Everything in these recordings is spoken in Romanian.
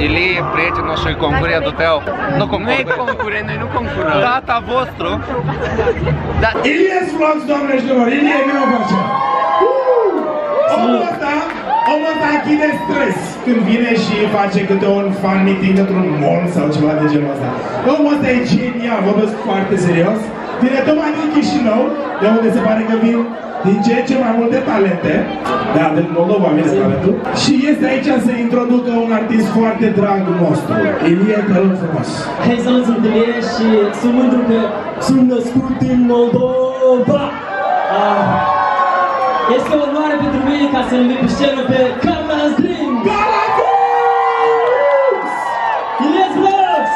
Ilie, prietenul și concurentul tău. Nu concurent. Nu e concurent, noi nu concurăm. Tata vostru. Da. Ilies Vlogs, doamne și domnilor, Ilie, vină cu așa. Omul ăsta închide stres când vine și face câte un fan meeting într-un mall sau ceva de genul ăsta. Omul ăsta e genial, vorbesc foarte serios. Vine tocmai din Chișinău, de unde se pare că vin din ce mai multe talente. Da, din Moldova vine talentul. Și este aici să introducă un artist foarte drag nostru. Ilie, te rog frumos. Hai să lăsăm de Ilie și sunt mândru că sunt născut din Moldova. Este o onoare pentru mine ca să-l invit pe scenă pe Carla's Dream! Carla's Ilies Vlogs!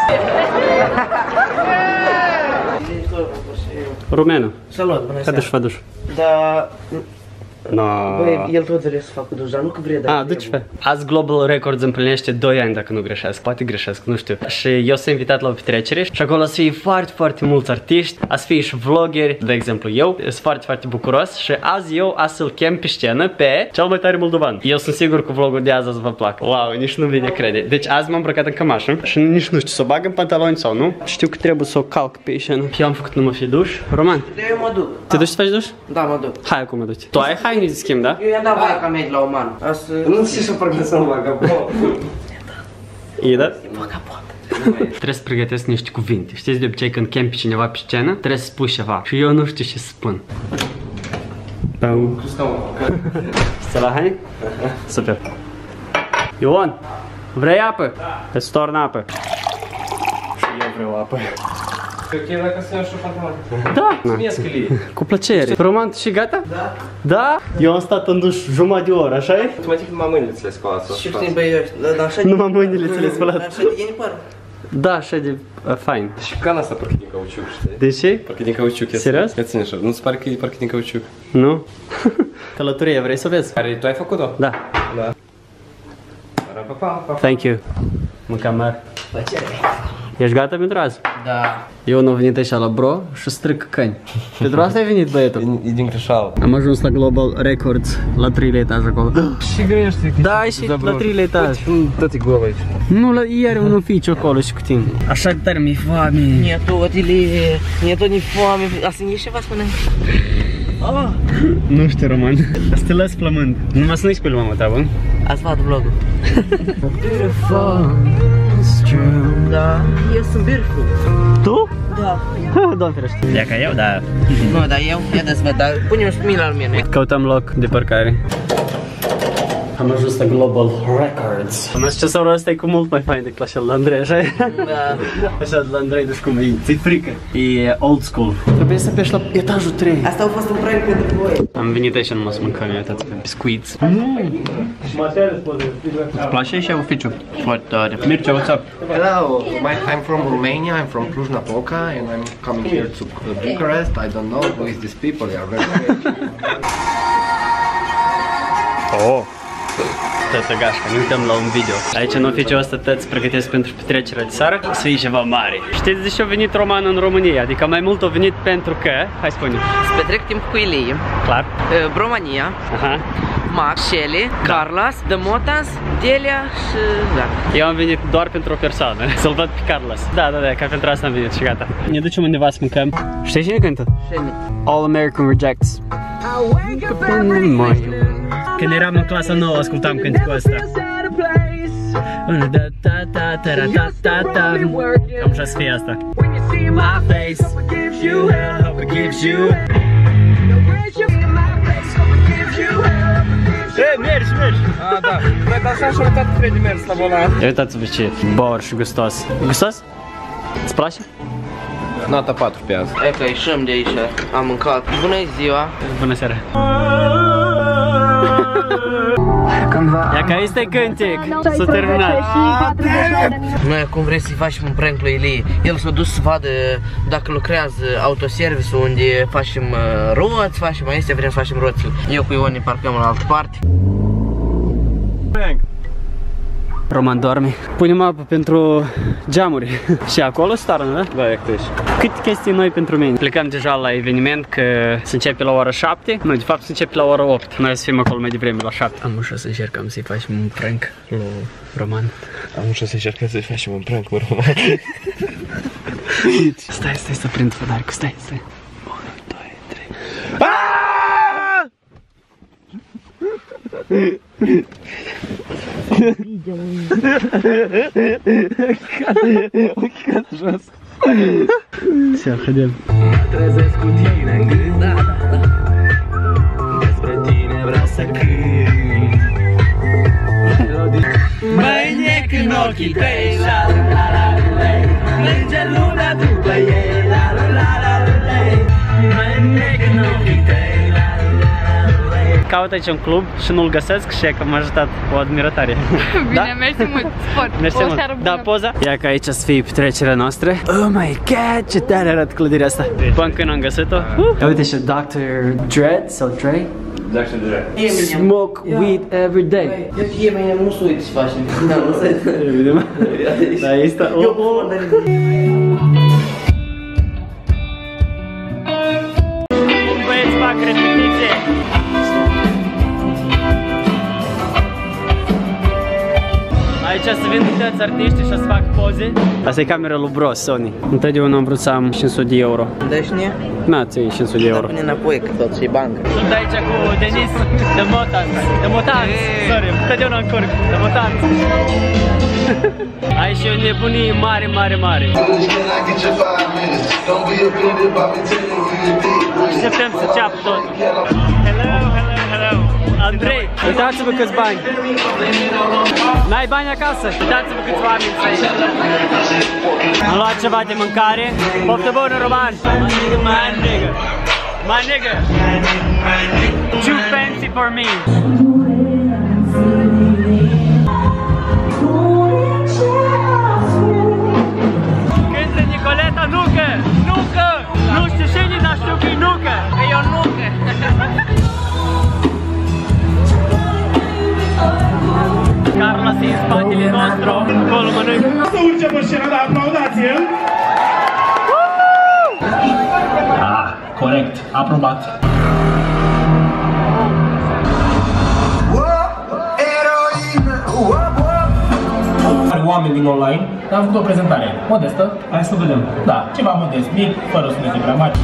Rumenă. Salut, bună seara. Haide și fă duș. Da... No. Băi, el tot vrea să facă duș, dar nu că vrea, dar duci fe. Azi Global Records împlinește 2 ani dacă nu greșesc, poate greșesc, nu știu. Și eu sunt invitat la o petrecere și acolo să fie foarte mulți artiști, a să fie și vloggeri, de exemplu eu, sunt foarte bucuros și azi eu a să-l chem pe scenă pe cel mai tare moldovan. Eu sunt sigur că vlogul de azi vă plac. Wow, nici nu vine crede. Deci azi m-am îmbrăcat în cămașă și nici nu știu să o bag în pantaloni sau nu. Știu că trebuie să o calc pe scenă. Eu am făcut numai fi duș. Roman, eu mă duc. te duci să faci duș? Da, mă duc. Hai acum mă duci. Tu ai haine de schimb, da? Eu i-am dat voie ca mergi la Oman. Nu știu să fac să nu vagabond. E, da? Trebuie să pregătesc niște cuvinte. Știți de obicei când chem pe cineva pe scenă, trebuie să spui ceva. Și eu nu știu ce să spun. Stai la haine? Super. Ion, vrei apă? Da. Îți torn apă. Și eu vreau apă. E ok dacă să iau și o pantalon? Da. Mie scălie. Cu plăcere. Roman, tu și gata? Da. Da? Eu am stat în duș jumătate de oră, așa e? Automatic numai mâinile ți le spălați. Și știi, băi, dar așa de... Numai mâinile ți le spălat. Așa de ieni părul. Da, așa de fain. Și cana asta parcă din cauciuc, știi? De ce? Parcă din cauciuc. Serios? Ia ține așa, nu-ți pare că e parcă din cauciuc? Nu? Călătorie, vrei să vezi? Care tu ai făcut-o? Da. Da. Thank you. Mâncam mare. Plăcere. Ești gata pentru azi? Da. Eu nu am venit așa la bro și stric căni. Pentru asta ai venit, băietul? E din greșeală. Am ajuns la Global Records, la 3-lea etaj acolo. Și grești. Da, ai și la 3-lea etaj. Tot e gol aici. Nu, ieri un oficiu acolo și cu tine. Așa de tare mi-e foame. Mie tot, Ilie. Mie tot ni foame. Asta e ceva spune. Nu știu, Roman. Să te las flămând. Numai să nu-i spui lui mama ta, bă? Azi vad vlogul. Da, eu sunt Birfu. Tu? Da. Doamne ferește. Ia ca eu, da. Nu, dar eu, ia de-ți văd, dar pune-mi și mine la mine. Căutăm loc de parcare. Am ajuns la Global Records. Ascensorul ăsta e cu mult mai fain decât așa de la Andrei, așa? Da. Așa de la Andrei, deci cum e? Ți-e frică? E old school. Trebuie să pești la etajul 3. Asta a fost un prank pentru voi. Am venit aici numai să mâncăm, uitați pe biscuiți. Îți place și oficiu? Foarte tare. Mircea, what's up? Hello, I'm from Romania, I'm from Cluj-Napoca and I'm coming here to Bucharest. I don't know who is these people, they are very Oh! Tătă gașca, ne uităm la un video. Aici în oficiul ăsta tăți pregătesc pentru petrecerea de seară să fie ceva mare. Știți de ce a venit Roman în România? Adică mai mult a venit pentru că... Hai spune. Să petrec timp cu Ilie. Clar. România. Aha. Max, Shelly, Carlos, The Motas, Delia și... da. Eu am venit doar pentru o persoană, să-l văd pe Carlos. Da, ca pentru asta am venit și gata. Ne ducem undeva să mâncăm. Știi cine cântă? Shelly. All American Rejects. Când eram în clasa 9 ascultam cânticul ăsta. Cam așa să fie asta. My face, you help, it gives you. Ei, mergi! Ah, da. Mai dansa și uitat Freddy mers la volan. Ia uitați-vă ce bor și gustos. Gustos? Îți place? Nota 4 pe azi. E că ieșim de aici, am mâncat. Bună ziua! Bună seara! Ia că este cântic! S-a terminat! Noi acum vrem să-i facem un prank lui Ilie. El s-a dus să vadă dacă lucrează autoservice unde facem roți, facem astea, vrem să facem roțile. Eu cu Ion ne parcăm la altă parte. Prank! Roman doarme. Punem apă pentru geamuri. Și acolo stară, da? Da, e aici. Câte chestii noi pentru mine. Plecăm deja la eveniment, că se începe la ora 7. Nu, de fapt se începe la ora 8. Noi o să fim acolo mai devreme, la 7. Am ușa să încercăm să-i facem un prank lui Roman. Am ușa să încercăm să-i facem un prank cu Roman. Stai să prind fădaricul, stai. 1, 2, 3. Ochicat jos. Все, ходим. Trezesc cu tine în gând, da. Despre tine vreau să cânt. Mai nec în ochii tăi, la la la la lei. Plânge lumea după ei, la la la la lei. Mai nec în ochii tăi, la la la lei. Caut aici un club și nu-l găsesc și e că m-a ajutat o admirătare. Bine, mersi mult, sport. Mersi mult. Da, poza? Ia că aici să fie petrecerea noastră. Oh my god, ce tare arată clădirea asta. Până când am găsit-o. Uite și Dr. Dread sau Dre. Dr. Dre. Smoke weed every day. E mai musuit și facem. Da, nu se... Da, este... Băieți fac repetiție. Aici să vin toți artiștii și să fac poze. Asta e camera lui Bro, Sony. Întotdeauna am vrut să am 500 de euro. Deci ne? Na, ți-ai 500 de euro. Pune înapoi, că tot și bancă. Sunt aici cu Denis, de Motanți, sorry, întotdeauna încurc, de Motanți. Aici e o nebunie mare. Așteptăm să ceapă tot. Hello. Andrei, uitați-vă câți bani. N-ai bani acasă? Uitați-vă câți oameni sunt aici. Am luat ceva de mâncare. Poftă bună, Roman. My nigga. Too fancy for me. Cântă Nicoleta, nucă. Nu știu cine, dar știu că-i nucă. E o nucă. Carla e în spatele nostru, acolo mănâncă. Să urce pe scenă, dar aplaudați-l! Corect, aprobat. Oameni din online, am făcut o prezentare modestă. Hai să vedem. Da, ceva modest, mic, fără sunete prea mari.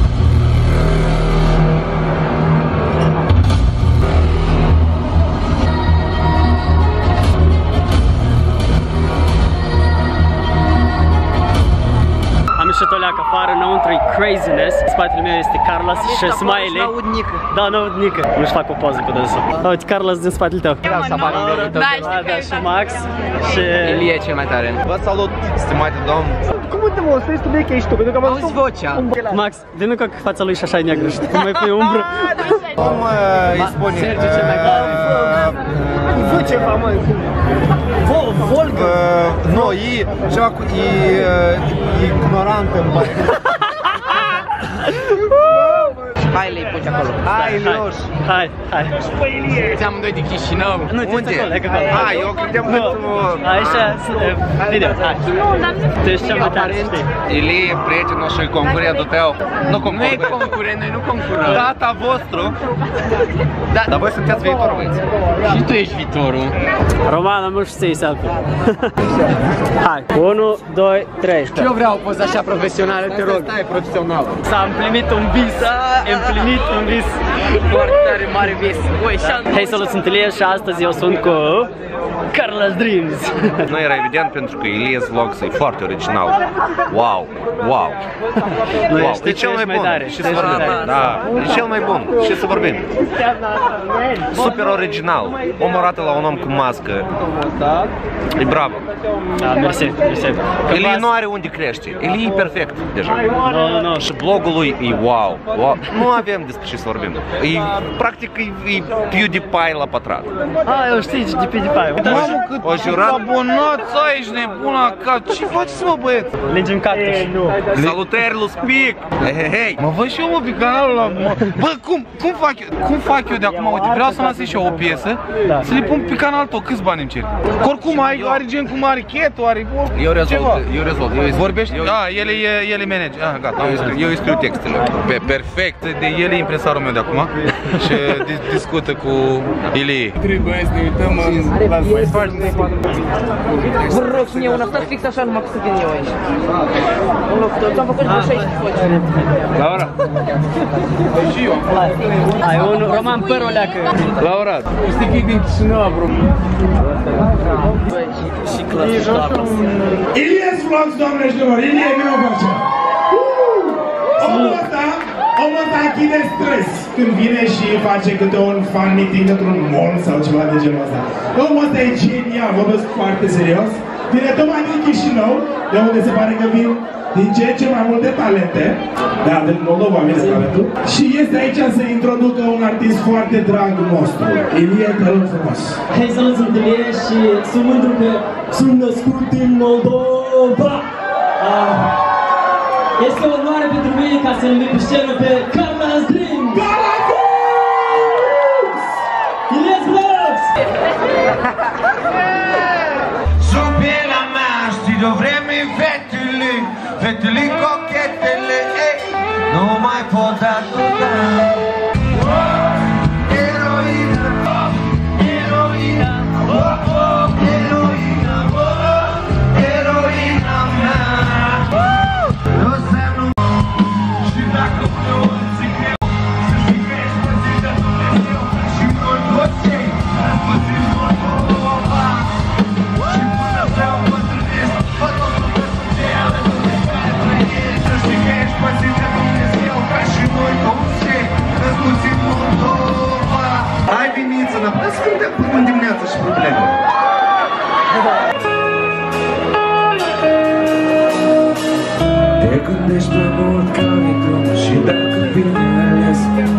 Și toleacă afară, înăuntru e craziness. În spatele meu este Carlos și Smiley. N-aud nică. Da, n-aud nică. Nu-și fac o poză cu dânsul. Uite, Carlos din spatele tău. Da, și Max și... Ilie cel mai tare. Vă salut, stimate domn. Cum uite mă, să ești tu de că ești tu, pentru că am Auzi vocea. Max, vină că fața lui și așa e neagră, știi? Cum mai pui umbră. Cum îi spune? Sergiu cel mai tare. Vă ceva, mă. Volga? Nu, e ceva cu... E ignorant în bani. Hai, le-i puci acolo. Hai, Lioș. Hai. Ți-am doi de Chișinău. Nu, Unde? Unde? Hai, eu credeam că tu... Aici, video, hai. Tu ești cel mai tare, știi? Ilie e prietenul și concurentul tău. Nu Nu e concurent, noi nu concurăm. Tata vostru. Dar voi sunteți viitorul, băieți. Și tu ești viitorul. Roman, am vrut să iei selfie. Hai, 1, 2, 3. Și eu vreau o poză așa profesională, te rog. Stai profesională. S-a împlinit un vis. Împlinit un vis. Foarte tare, mare vis. Hei, salut, sunt Ilie și astăzi eu sunt cu Carlos Dreams. Nu era evident pentru că Ilie's Vlogs e foarte original. Wow. E cel mai bun. Și să vorbim. Da, e cel mai bun. Și să vorbim. Super original. Omul arată la un om cu mască. E bravo. Da, mersi. Ilie nu are unde crește. Ilie e perfect deja. Nu. Și blogul lui e wow. Nu avem despre ce să vorbim. Practic e PewDiePie la pătrat. Eu știi de PewDiePie. Mamă, cât O jurat? abonați aici, nebuna, ca ce faceți, mă, băieți? Legem cactus. Salutări lui Spic! Hei! Mă văd și eu, mă, pe canalul ăla. Bă, cum fac eu de acum? Uite, vreau să lansez și eu o piesă, să le pun pe canal tău. Câți bani îmi cer? Oricum, are gen cum are chetul, are ceva. Eu rezolv. Vorbești? Da, el e manager. Ah, gata, eu îi scriu textele. Perfect. De el e impresarul meu de acum și discută cu Ilie. Trebuie să ne uităm Vă rog, mie un aftat fix așa, numai că să vin eu aici. Un loc tot, am făcut vreo 16 foci. Laura? Și eu. Ai unul, Roman Păroleacă. Laura, știi că e din Chișinău, bro. Și clasă. Ilies Vlogs, doamne și domnilor, Ilie, vină cu așa. Omul ăsta închide stres când vine și face câte un fan meeting într-un mall sau ceva de genul ăsta. Omul ăsta e genial, vorbesc foarte serios. Vine tocmai din Chișinău, de unde se pare că vin din ce în ce mai multe talente. Da, din Moldova vine talentul. Și este aici să introducă un artist foarte drag nostru. Ilie, te rog frumos. Hai să lăsăm de mine și sunt mândru că sunt născut din Moldova. Este o onoare pentru mine ca să-l numim pe scenă pe Carla's Dream! Carla's Ilies Vlogs! Sunt pe la mea, știi de-o vreme fetele cochetele, nu mai pot atâta. Eroina, eroina, eroina, eroina mea. Și dacă uneori ți greu să știi că ești păzit de Dumnezeu și noi toți cei răspățiți vor Moldova. Și până vreau bătrânesc, fă totul că sunt cei alături de care trăiești. Să știi că ești păzit de Dumnezeu ca și noi toți cei răspuți în Moldova. Hai veniți înapoi să cântăm până în dimineață și probleme. Te gândești prea mult care drum și dacă bine ales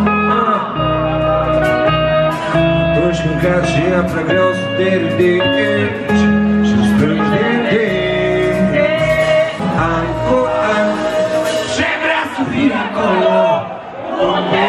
atunci când cad și e prea greu să te ridici și strângi din timp an cu an ce vrea să fie acolo unde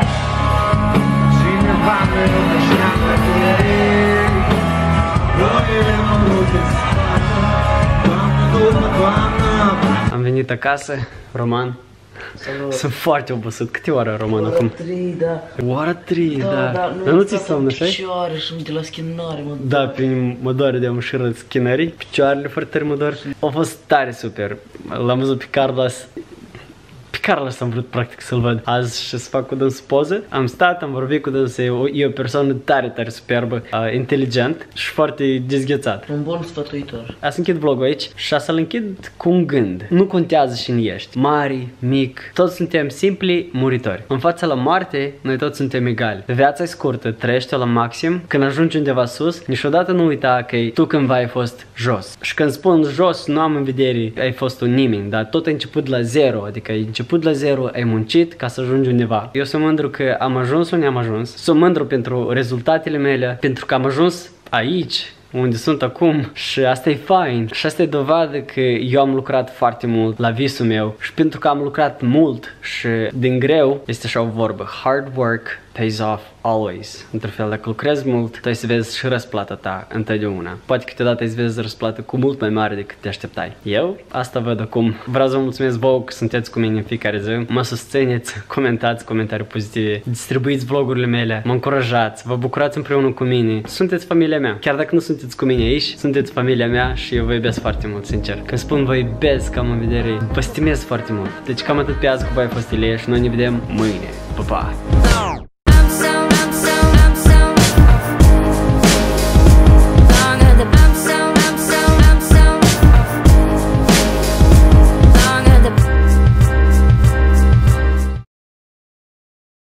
cineva mereu și apă tineri ploile mă rutesc Doamne, durmă, Doamne. Am venit acasă, Roman. Sunt foarte obosit. Câte ore, Roman, acum? 3, da. Ora 3, da. Dar nu ți-i somn, așa? Picioare și uite la schinare, mă. Da, pe mă doare de am șirât schinării. Picioarele foarte tare mă doar. A fost tare super. L-am văzut pe Carlos. Pe Carlos am vrut practic să-l văd azi și să fac cu dânsul poză. Am stat, am vorbit cu dânsul. E o persoană tare, tare superbă, inteligent și foarte dezghețat. Un bun sfătuitor. Să închid vlogul aici și să-l închid cu un gând. Nu contează cine ești. Mari, mic, toți suntem simpli muritori. În fața la moarte, noi toți suntem egali. Viața e scurtă, trăiește-o la maxim. Când ajungi undeva sus, niciodată nu uita că tu cândva ai fost jos. Și când spun jos, nu am în vedere ai fost un nimeni, dar tot ai început la zero, adică ai început la zero, ai muncit ca să ajungi undeva. Eu sunt mândru că am ajuns unde am ajuns. Sunt mândru pentru rezultatele mele, pentru că am ajuns aici unde sunt acum și asta e fain. Și asta e dovadă că eu am lucrat foarte mult la visul meu și pentru că am lucrat mult și din greu, este așa o vorbă, hard work pays off always. Într-un fel, dacă lucrezi mult, tu ai să vezi și răsplata ta întotdeauna. Poate câteodată ai să vezi răsplată cu mult mai mare decât te așteptai. Eu asta văd acum. Vreau să vă mulțumesc vouă că sunteți cu mine în fiecare zi. Mă susțineți, comentați comentarii pozitive, distribuiți vlogurile mele, mă încurajați, vă bucurați împreună cu mine. Sunteți familia mea. Chiar dacă nu sunteți cu mine aici, sunteți familia mea și eu vă iubesc foarte mult, sincer. Când spun vă iubesc, am în vedere, vă stimez foarte mult. Deci cam atât pe azi cu voi a fost Ilie și noi ne vedem mâine. Pa, pa!